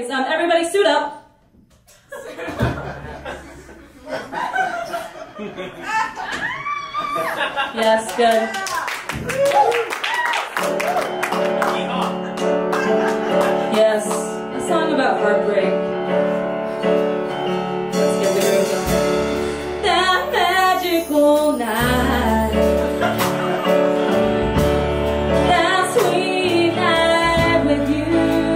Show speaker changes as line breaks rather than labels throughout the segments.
please. Everybody suit up. Yes, good. Yes, a song about heartbreak. Let's get the groove going. That magical night, that sweet night with you,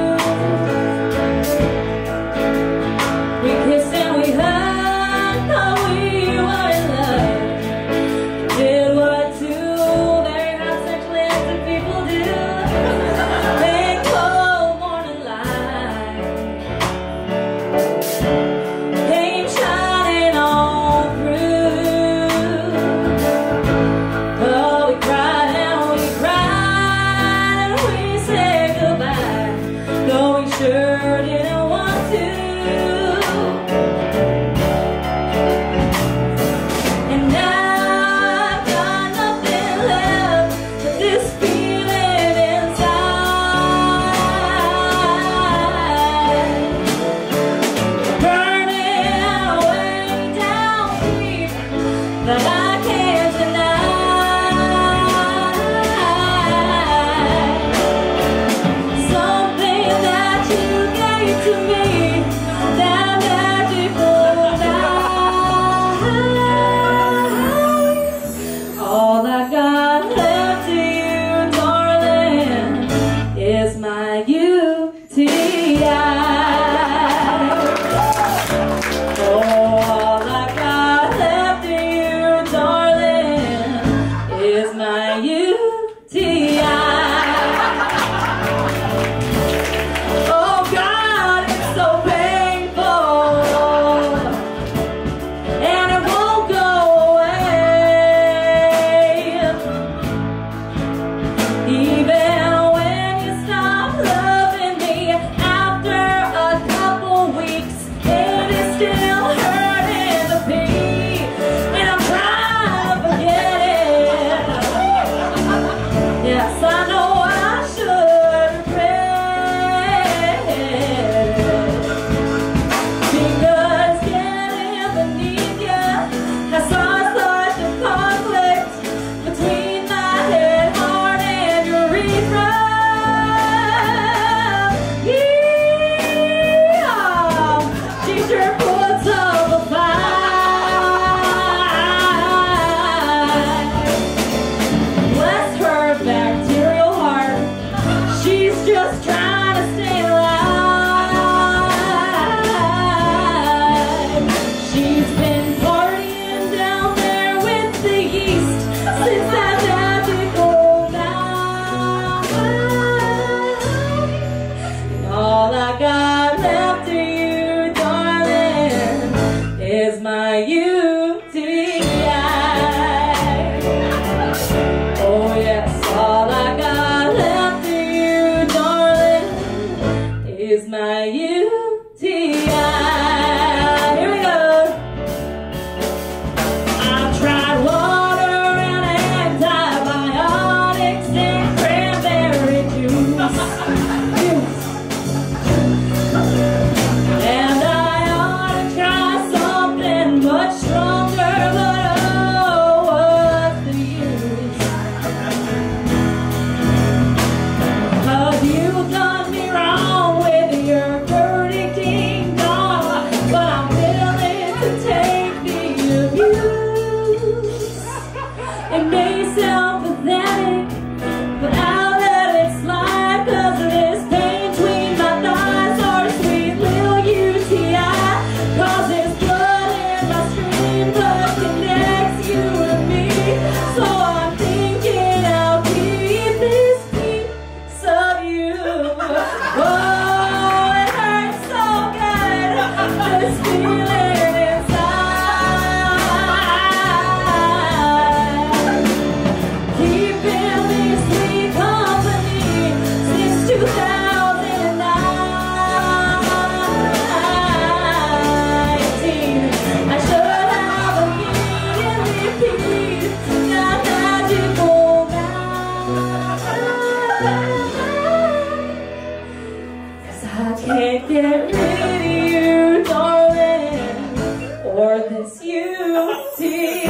we kissed and we hugged, thought we were in love, did what two very hot sexually active people do. They cold morning light came shining on through. Oh, we cried and we said goodbye, though we sure didn't want to. And I've got nothing left but this feeling inside, burning way down deep that I can't deny. Something that you gave to me, that magical night. All I got left to you, darling, is my UTI. All I got left to you, darling, is my UTI. Oh God, it's so painful, and it won't go away. Even when you stop loving me after a couple weeks, it is still hurting the pain, and I'm trying to forget it. Yes, I know I should regret it, because getting beneath you has caused such a conflict between my head, heart, and urethra. Yeah, she sure puts up a fight. Bless her bacterial heart, she's just trying to stay alive. She's been partying down there with the yeast since that magical night. And all I got left to you, darling, is my UTI. Oh yes, all I got left to you, darling, is my UTI. Here we go. I've tried water and antibiotics and cranberry juice. And I ought to try something much stronger, but oh, what's the use? 'Cause you've done me wrong with your dirty ding dong can't get rid of you, darling, or this beauty.